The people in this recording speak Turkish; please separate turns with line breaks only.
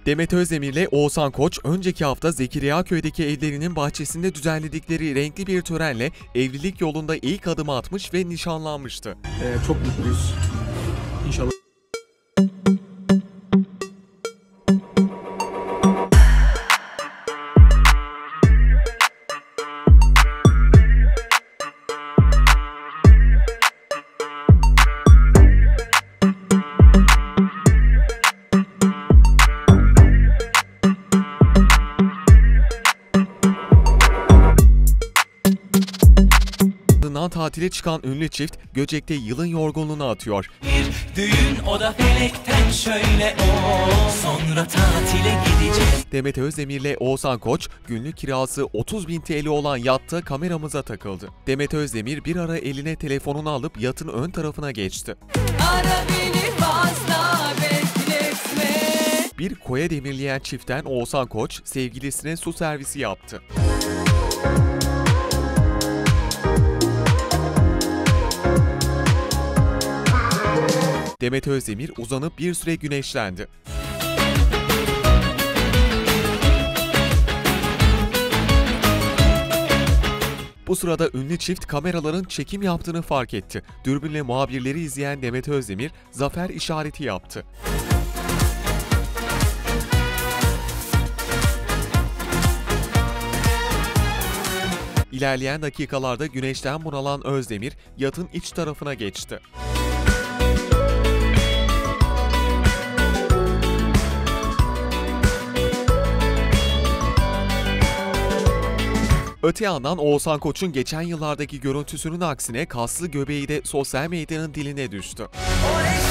Demet Özdemir ile Oğuzhan Koç, önceki hafta Zekeriyaköy'deki evlerinin bahçesinde düzenledikleri renkli bir törenle evlilik yolunda ilk adımı atmış ve nişanlanmıştı.
Çok mutluyuz. İnşallah.
Tatile çıkan ünlü çift Göcek'te yılın yorgunluğunu atıyor.
Bir düğün, o da felekten şöyle sonra tatile gideceğiz.
Demet Özdemir ile Oğuzhan Koç günlük kirası 30.000 TL olan yatta kameramıza takıldı. Demet Özdemir bir ara eline telefonunu alıp yatın ön tarafına geçti.
Ara beni fazla bekletme.
Bir koya demirleyen çiftten Oğuzhan Koç sevgilisine su servisi yaptı. Demet Özdemir uzanıp bir süre güneşlendi. Bu sırada ünlü çift kameraların çekim yaptığını fark etti. Dürbünle muhabirleri izleyen Demet Özdemir zafer işareti yaptı. İlerleyen dakikalarda güneşten bunalan Özdemir yatın iç tarafına geçti. Öte yandan Oğuzhan Koç'un geçen yıllardaki görüntüsünün aksine kaslı göbeği de sosyal medyanın diline düştü.